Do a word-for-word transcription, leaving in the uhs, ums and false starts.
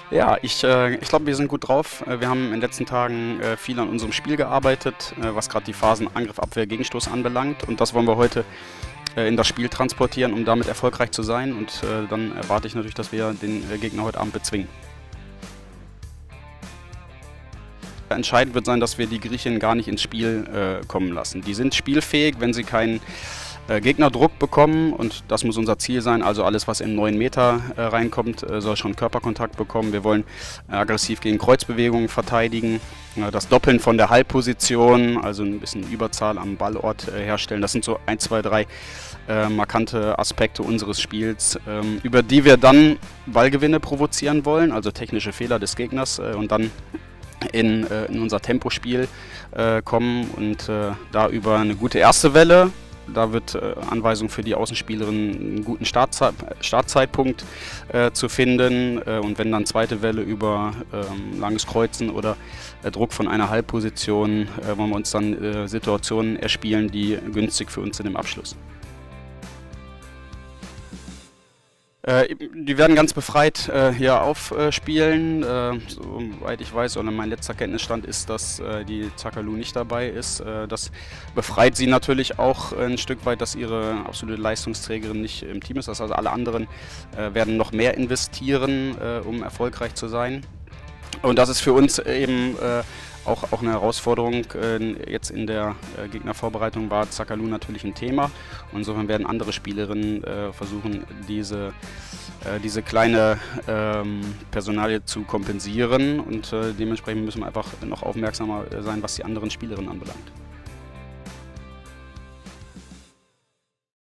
Ja, ich, äh, ich glaube, wir sind gut drauf. Äh, Wir haben in den letzten Tagen äh, viel an unserem Spiel gearbeitet, äh, was gerade die Phasen Angriff, Abwehr, Gegenstoß anbelangt. Und das wollen wir heute äh, in das Spiel transportieren, um damit erfolgreich zu sein. Und äh, dann erwarte ich natürlich, dass wir den äh, Gegner heute Abend bezwingen. Entscheidend wird sein, dass wir die Griechinnen gar nicht ins Spiel äh, kommen lassen. Die sind spielfähig, wenn sie keinen äh, Gegnerdruck bekommen, und das muss unser Ziel sein. Also alles, was in neun Meter äh, reinkommt, äh, soll schon Körperkontakt bekommen. Wir wollen äh, aggressiv gegen Kreuzbewegungen verteidigen, äh, das Doppeln von der Halbposition, also ein bisschen Überzahl am Ballort äh, herstellen. Das sind so ein, zwei, drei äh, markante Aspekte unseres Spiels, ähm, über die wir dann Ballgewinne provozieren wollen, also technische Fehler des Gegners, äh, und dann In, äh, in unser Tempospiel äh, kommen und äh, da über eine gute erste Welle, da wird äh, Anweisung für die Außenspielerin einen guten Startzeit, Startzeitpunkt äh, zu finden, äh, und wenn dann zweite Welle über ähm, langes Kreuzen oder äh, Druck von einer Halbposition, äh, wollen wir uns dann äh, Situationen erspielen, die günstig für uns sind im Abschluss. Äh, die werden ganz befreit äh, hier aufspielen. Äh, soweit ich weiß, oder mein letzter Kenntnisstand ist, dass äh, die Tsakalu nicht dabei ist. Äh, das befreit sie natürlich auch ein Stück weit, dass ihre absolute Leistungsträgerin nicht im Team ist. Das heißt, alle anderen äh, werden noch mehr investieren, äh, um erfolgreich zu sein. Und das ist für uns eben äh, auch, auch eine Herausforderung. Äh, jetzt in der äh, Gegnervorbereitung war Tsakalu natürlich ein Thema. Und insofern werden andere Spielerinnen äh, versuchen, diese, äh, diese kleine ähm, Personalie zu kompensieren. Und äh, dementsprechend müssen wir einfach noch aufmerksamer sein, was die anderen Spielerinnen anbelangt.